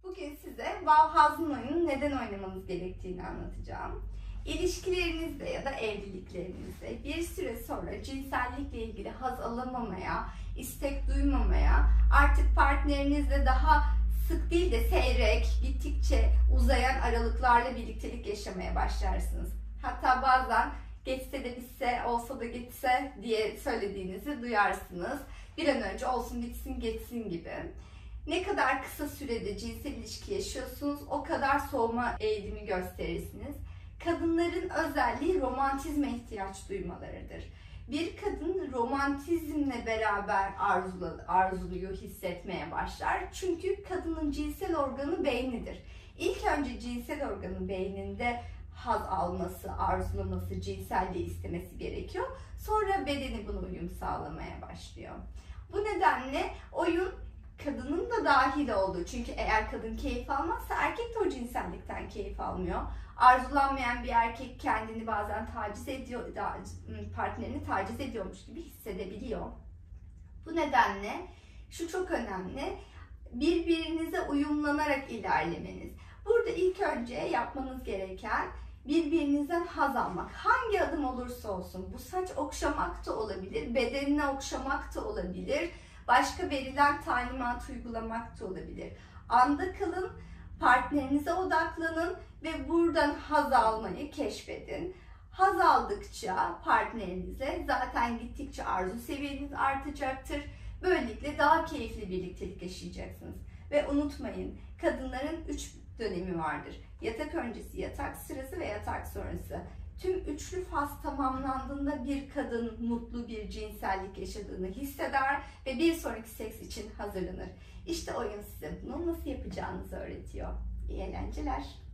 Bugün size Wow Hazın oyununu neden oynamanız gerektiğini anlatacağım. İlişkilerinizde ya da evliliklerinizde bir süre sonra cinsellikle ilgili haz alamamaya, istek duymamaya, artık partnerinizle daha sık değil de seyrek, gittikçe uzayan aralıklarla birliktelik yaşamaya başlarsınız. Hatta bazen geçse de bitse, olsa da gitse diye söylediğinizi duyarsınız. Bir an önce olsun bitsin geçsin gibi. Ne kadar kısa sürede cinsel ilişki yaşıyorsunuz, o kadar soğuma eğilimi gösterirsiniz. Kadınların özelliği romantizme ihtiyaç duymalarıdır. Bir kadın romantizmle beraber arzuluyor, hissetmeye başlar. Çünkü kadının cinsel organı beynidir. İlk önce cinsel organı beyninde haz alması, arzulaması, cinselliği istemesi gerekiyor. Sonra bedeni buna uyum sağlamaya başlıyor. Bu nedenle oyun kadının da dahil olduğu, çünkü eğer kadın keyif almazsa erkek de o cinsellikten keyif almıyor. Arzulanmayan bir erkek kendini bazen taciz ediyor, partnerini taciz ediyormuş gibi hissedebiliyor. Bu nedenle şu çok önemli, birbirinize uyumlanarak ilerlemeniz. Burada ilk önce yapmanız gereken birbirinizden haz almak. Hangi adım olursa olsun, bu saç okşamak da olabilir, bedenine okşamak da olabilir, başka verilen talimat uygulamak da olabilir. Anda kalın, partnerinize odaklanın ve buradan haz almayı keşfedin. Haz aldıkça partnerinize zaten gittikçe arzu seviyeniz artacaktır. Böylelikle daha keyifli birliktelik yaşayacaksınız. Ve unutmayın, kadınların 3 dönemi vardır. Yatak öncesi, yatak sırası ve yatak sonrası. Tüm üçlü faz tamamlandığında bir kadın mutlu bir cinsellik yaşadığını hisseder ve bir sonraki seks için hazırlanır. İşte oyun size bunu nasıl yapacağınızı öğretiyor. İyi eğlenceler.